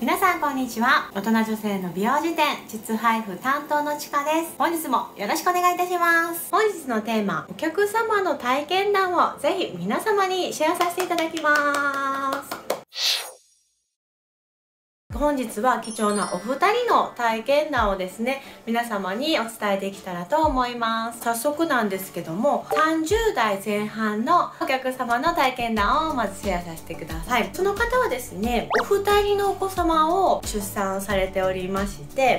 皆さんこんにちは。大人女性の美容辞典膣配布担当のちかです。本日もよろしくお願いいたします。本日のテーマ、お客様の体験談をぜひ皆様にシェアさせていただきます。本日は貴重なお二人の体験談をですね、皆様にお伝えできたらと思います。早速なんですけども、30代前半のお客様の体験談をまずシェアさせてください。その方はですね、お二人のお子様を出産されておりまして、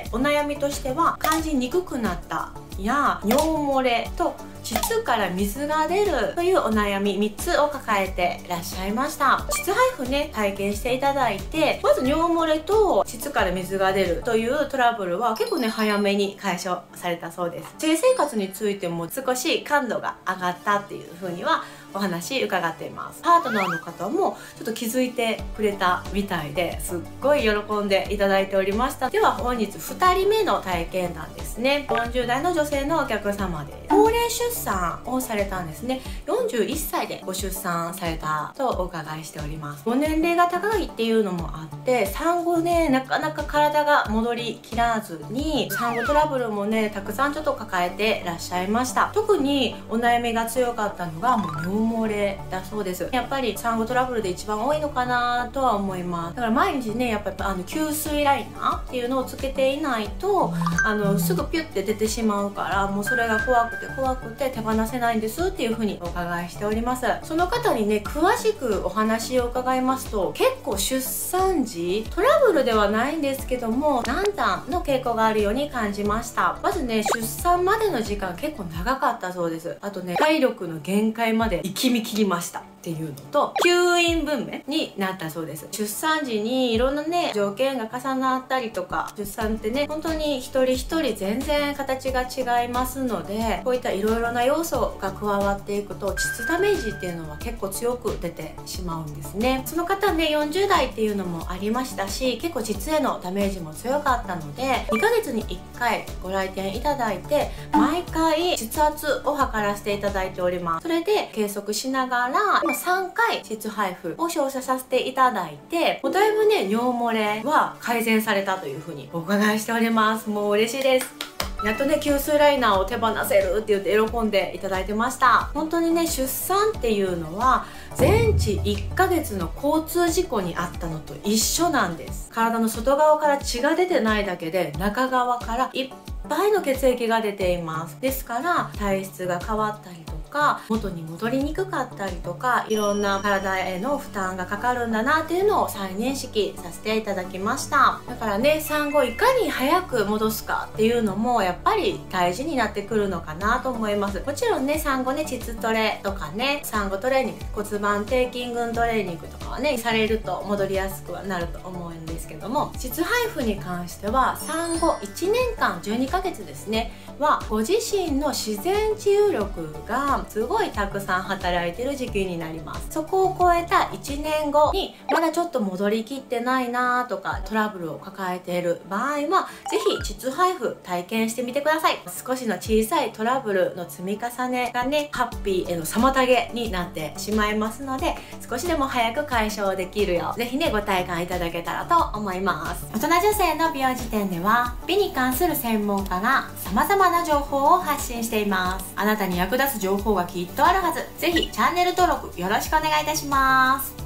お悩みとしては感じにくくなったや尿漏れと膣から水が出るというお悩み3つを抱えていらっしゃいました。膣配布ね、体験していただいて、まず尿漏れと膣から水が出るというトラブルは結構ね、早めに解消されたそうです。性生活についても少し感度が上がったっていう風にはお話伺っています。パートナーの方もちょっと気づいてくれたみたいで、すっごい喜んでいただいておりました。では本日2人目の体験談ですね。40代の女性のお客様で高齢出産をされたんですね。41歳でご出産されたとお伺いしております。ご年齢が高いっていうのもあって、産後ね、なかなか体が戻りきらずに、産後トラブルもね、たくさんちょっと抱えてらっしゃいました。特にお悩みが強かったのがもう尿漏れだそうです。やっぱり産後トラブルで一番多いのかなとは思います。だから毎日ね、やっぱり吸水ライナーっていうのをつけていないとすぐピュッて出てしまうから、もうそれが怖くて手放せないんですっていう風にお伺いしております。その方にね、詳しくお話を伺いますと、結構出産時トラブルではないんですけども、難産の傾向があるように感じました。まずね、出産までの時間結構長かったそうです。あとね、体力の限界まで生き見切りましたっていうのと、吸引分娩になったそうです。出産時にいろんなね、条件が重なったりとか、出産ってね、本当に一人一人全然形が違いますので、こういったいろいろな要素が加わっていくと膣ダメージっていうのは結構強く出てしまうんですね。その方ね、40代っていうのもありましたし、結構膣へのダメージも強かったので、2ヶ月に1回ご来店いただいて、毎回膣圧を測らせていただいております。それで計測しながら今3回膣配布を照射させていただいて、もうだいぶね、尿漏れは改善されたというふうにお伺いしております。もう嬉しいです。やっとね、吸水ライナーを手放せるって言って喜んでいただいてました。本当にね、出産っていうのは全治1ヶ月の交通事故にあったのと一緒なんです。体の外側から血が出てないだけで、中側からいっぱいの血液が出ています。ですから体質が変わったりとか、元に戻りにくかったりとか、いろんな体への負担がかかるんだなっていうのを再認識させていただきました。だからね、産後いかに早く戻すかっていうのもやっぱり大事になってくるのかなと思います。もちろんね、産後ね、膣トレとかね、産後トレーニング、骨盤底筋群トレーニングとかはね、されると戻りやすくはなると思うんですけども、膣配布に関しては産後1年間12ヶ月ですねは、ご自身の自然治癒力がすごいたくさん働いてる時期になります。そこを超えた1年後にまだちょっと戻りきってないなとか、トラブルを抱えている場合はぜひ膣配布体験してみてください。少しの小さいトラブルの積み重ねがね、ハッピーへの妨げになってしまいますので、少しでも早く解消できるようぜひね、ご体感いただけたらと思います。大人女性の美容辞典では、美に関する専門家が様々な情報を発信しています。あなたに役立つ情報がきっとあるはず。ぜひチャンネル登録よろしくお願いいたします。